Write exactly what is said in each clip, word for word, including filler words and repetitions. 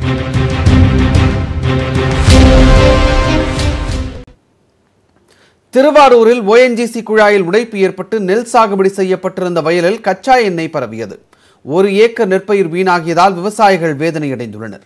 திருவாரூரில் ஓ N G C குழாயில் உடைப்பு ஏற்பட்டு நெல் சாகுபடி செய்யப்பட்டிருந்த வயலில் கச்சா எண்ணெய் பரவியது. ஒரு ஏக்கர் நெற்பயிர் வீணாகியதால் விவசாயிகள் வேதனையடைந்துள்ளனர்.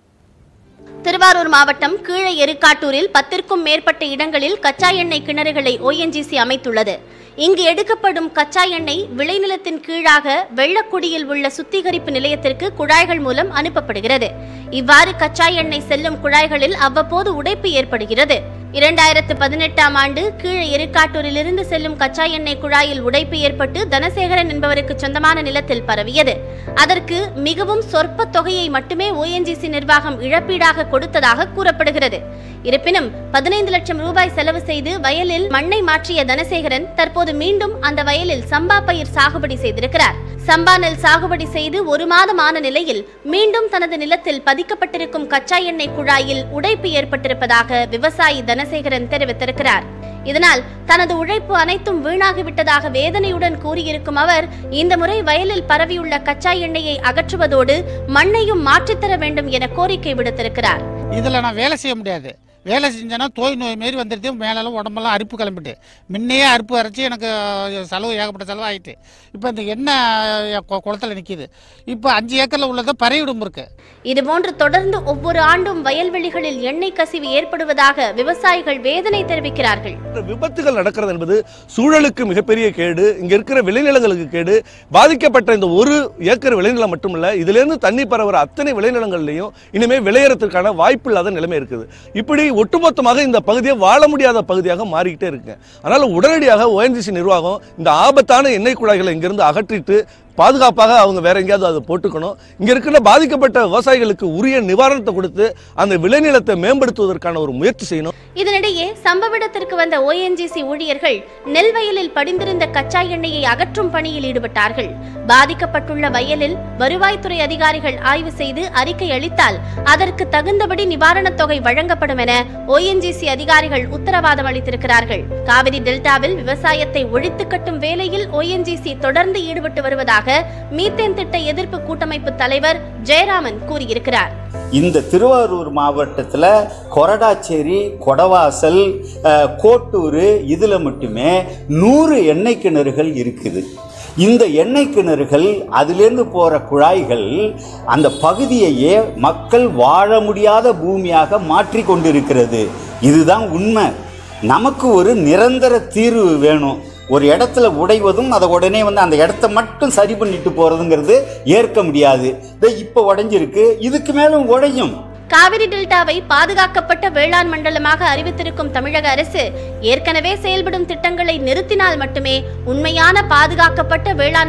திருவாரூர் மாவட்டம் கீழ எருக்காட்டூரில் பத்திற்கும் மேற்பட்ட இடங்களில் கச்சா எண்ணெய் கிணறுகளை ஓ என் ஜி சி அமைத்துள்ளது. இங்கு எடுக்கப்படும் கச்சா எண்ணெய் விளைநிலத்தின் கீழாக வெள்ளக்குடியில் உள்ள சுத்திகரிப்பு நிலையத்திற்கு குழாய்கள் மூலம் அனுப்பப்படுகிறது. இவ்வாறு கச்சா எண்ணெய் செல்லும் குழாய்களில் அவ்வப்போது உடைப்பு ஏற்படுகிறது. இரண்டாயிரத்து பதினெட்டாம் ஆண்டு கீழ எருக்காட்டூரிலிருந்து செல்லும் கச்சா எண்ணெய் குழாயில் உடைப்பு ஏற்பட்டு தனசேகரன் என்பவருக்கு சொந்தமான நிலத்தில் பரவியது. அதற்கு மிகவும் சொற்ப தொகையை மட்டுமே ஓ என் ஜி சி நிர்வாகம் இழப்பீடாக கொடுத்ததாக கூறப்படுகிறது. இருப்பினும் பதினைந்து லட்சம் ரூபாய் செலவு செய்து வயலில் மண்ணை மாற்றிய தனசேகரன் தற்போது மீண்டும் அந்த வயலில் சம்பா பயிர் சாகுபடி செய்திருக்கிறார். சம்பா நெல் சாகுபடி செய்து ஒரு மாதம் ஆன நிலையில் மீண்டும் தனது நிலத்தில் பதிக்கப்பட்டிருக்கும் கச்சா எண்ணெய் குழாயில் உடைப்பு ஏற்பட்டிருப்பதாக விவசாயி தனசேகரன் தெரிவித்திருக்கிறார். இதனால் தனது உழைப்பு அனைத்தும் வீணாகிவிட்டதாக வேதனையுடன் கூறியிருக்கும் அவர் இந்த முறை வயலில் பரவியுள்ள கச்சா எண்ணெயை அகற்றுவதோடு மண்ணையும் மாற்றித்தர வேண்டும் என கோரிக்கை விடுத்திருக்கிறார். இதுல நான் வேலை செய்ய முடியாது. வேலை செஞ்சேன்னா தோய் நோய் மாரி வந்துடுது. மேலெல்லாம் உடம்பெல்லாம் அரிப்பு கிளம்பிட்டு முன்னையே அரிப்பு அரைச்சி எனக்கு செலவு ஏகப்பட்ட செலவு ஆகிட்டு இப்போ இந்த எண்ணெய் குளத்தில் நிற்கிது. இப்போ அஞ்சு ஏக்கரில் உள்ளதை பறையிடும் இருக்கு. இதுபோன்று தொடர்ந்து ஒவ்வொரு ஆண்டும் வயல்வெளிகளில் எண்ணெய் கசிவு ஏற்படுவதாக விவசாயிகள் வேதனை தெரிவிக்கிறார்கள். விபத்துகள் நடக்கிறது என்பது சூழலுக்கு மிகப்பெரிய கேடு. இங்க இருக்கிற விளைநிலங்களுக்கு கேடு. பாதிக்கப்பட்ட இந்த ஒரு ஏக்கர் விளைநிலம் மட்டுமல்ல, இதுல இருந்து தண்ணி பரவுற அத்தனை விளைநிலங்கள்லையும் இனிமே விளையறதுக்கான வாய்ப்பு இல்லாத நிலைமை இருக்குது. இப்படி ஒட்டுமொத்தமாக இந்த பகுதியை வாழ முடியாத பகுதியாக மாறிக்கிட்டே இருக்கு. அதனால உடனடியாக ஓ என் ஜி சி நிர்வாகம் இந்த ஆபத்தான எண்ணெய் குழாய்களை இங்கிருந்து அகற்றிட்டு பாதுகாப்பாக அவங்க வேற எங்கேயாவது அதை போட்டுக்கணும். இங்க இருக்கிற பாதிக்கப்பட்ட விவசாயிகளுக்கு உரிய நிவாரணத்தை கொடுத்து அந்த விளைநிலத்தை மேம்படுத்துவதற்கான ஒரு முயற்சி செய்யணும். இதனிடையே சம்பவ இடத்திற்கு வந்த ஓ என் ஜி சி ஊழியர்கள் நெல் வயலில் படிந்திருந்த கச்சா எண்ணெயை அகற்றும் பணியில் ஈடுபட்டார்கள். பாதிக்கப்பட்டுள்ள வயலில் வருவாய்த்துறை அதிகாரிகள் ஆய்வு செய்து அறிக்கை அளித்தால் அதற்கு தகுந்தபடி நிவாரணத் தொகை வழங்கப்படும் என ஓ என் ஜி சி அதிகாரிகள் உத்தரவாதம் அளித்திருக்கிறார்கள். காவிரி டெல்டாவில் விவசாயத்தை ஒழித்து கட்டும் வேலையில் ஓ என் ஜி சி தொடர்ந்து ஈடுபட்டு வருவதாக மீத்தேன் திட்ட எதிர்ப்பு கூட்டமைப்பு தலைவர் ஜெயராமன் கூறியிருக்கிறார். இந்த திருவாரூர் மாவட்டத்தில் கொரடாச்சேரி, கொடவாசல், கோட்டூர் இதுல மட்டுமே நூறு எண்ணெய் கிணறுகள் இருக்குது. இந்த எண்ணெய் கிணறுகள் அதிலிருந்து போற குழாய்கள் அந்த பகுதியையே மக்கள் வாழ முடியாத பூமியாக மாற்றி கொண்டிருக்கிறது. இதுதான் உண்மை. நமக்கு ஒரு நிரந்தர தீர்வு வேணும். ஒரு இடத்துல உடைவதும் அதை உடனே வந்து அந்த இடத்த மட்டும் சரி பண்ணிட்டு போறதுங்கிறது ஏற்க முடியாது. இப்ப உடைஞ்சிருக்கு, இதுக்கு மேலும் உடையும். காவிரி டெல்டாவை பாதுகாக்கப்பட்ட வேளாண் மண்டலமாக அறிவித்திருக்கும் தமிழக அரசு ஏற்கனவே செயல்படும் திட்டங்களை நிறுத்தினால் மட்டுமே உண்மையான பாதுகாக்கப்பட்ட வேளாண்